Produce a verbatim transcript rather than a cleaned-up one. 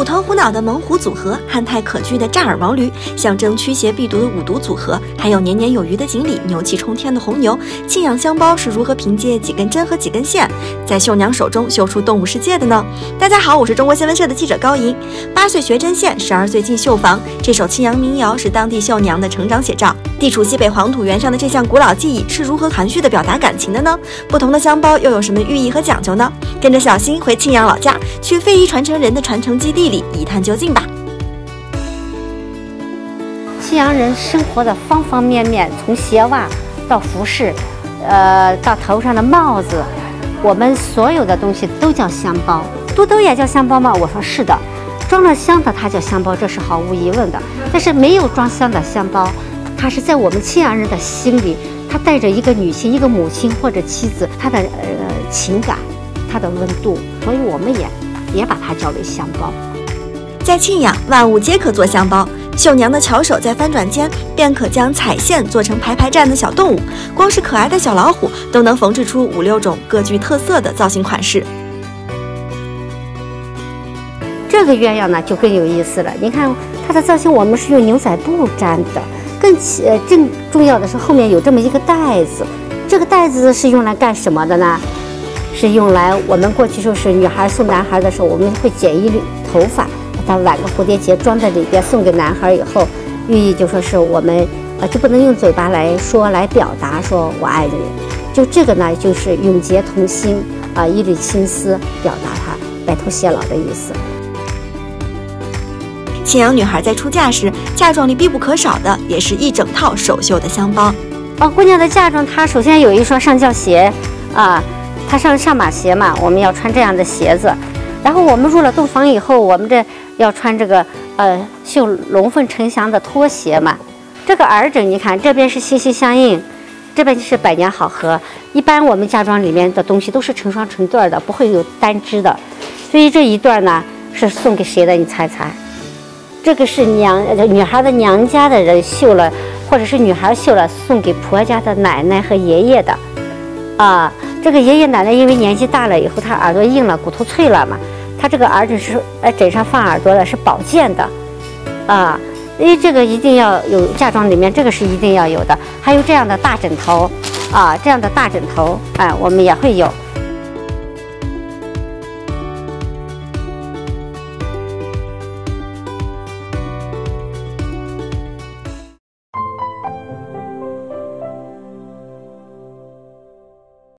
虎头虎脑的猛虎组合，憨态可掬的炸耳毛驴，象征驱邪避毒的五毒组合，还有年年有余的锦鲤，牛气冲天的红牛。庆阳香包是如何凭借几根针和几根线，在绣娘手中绣出动物世界的呢？大家好，我是中国新闻社的记者高莹。八岁学针线，十二岁进绣房，这首庆阳民谣是当地绣娘的成长写照。地处西北黄土原上的这项古老技艺是如何含蓄地表达感情的呢？不同的香包又有什么寓意和讲究呢？跟着小新回庆阳老家，去非遗传承人的传承基地里一探究竟吧。 庆阳人生活的方方面面，从鞋袜到服饰，呃，到头上的帽子，我们所有的东西都叫香包。肚兜也叫香包吗？我说是的，装了香的它叫香包，这是毫无疑问的。但是没有装香的香包，它是在我们庆阳人的心里，它带着一个女性、一个母亲或者妻子，她的呃情感，她的温度，所以我们也也把它叫为香包。 在庆阳，万物皆可做香包。绣娘的巧手在翻转间，便可将彩线做成排排站的小动物，光是可爱的小老虎都能缝制出五六种各具特色的造型款式。 这个鸳鸯呢就更有意思了，你看它的造型，我们是用牛仔布粘的，更呃更重要的是后面有这么一个带子，这个带子是用来干什么的呢？是用来我们过去就是女孩送男孩的时候，我们会剪一缕头发，把它挽个蝴蝶结装在里边，送给男孩以后，寓意就说是我们呃就不能用嘴巴来说来表达说我爱你，就这个呢就是永结同心啊、呃，一缕青丝表达他白头偕老的意思。 庆阳女孩在出嫁时，嫁妆里必不可少的也是一整套手绣的香包。 哦，姑娘的嫁妆，她首先有一双上轿鞋啊，她上上马鞋嘛，我们要穿这样的鞋子。然后我们入了洞房以后，我们这要穿这个呃绣龙凤呈祥的拖鞋嘛。这个耳枕，你看这边是心心相印，这边就是百年好合。一般我们嫁妆里面的东西都是成双成对的，不会有单只的。所以这一对呢是送给谁的？你猜猜？这个是娘女孩的娘家的人绣了，或者是女孩绣了送给婆家的奶奶和爷爷的，啊，这个爷爷奶奶因为年纪大了以后，他耳朵硬了，骨头脆了嘛，他这个耳枕是呃枕上放耳朵的，是保健的，啊，因为这个一定要有嫁妆里面这个是一定要有的，还有这样的大枕头，啊，这样的大枕头，哎、啊，我们也会有。